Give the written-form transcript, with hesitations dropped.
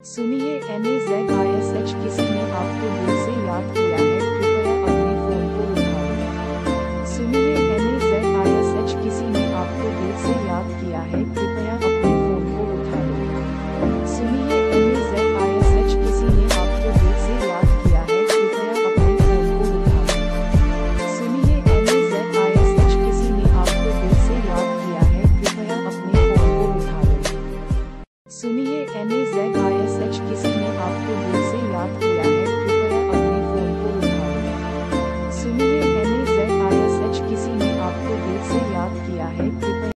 सुनिए NAZISH किसी ने आपको दिल से याद किया है, कृपया अपने फोन को उठाओ। सुनिए NAZISH किसी ने आपको दिल से याद किया है,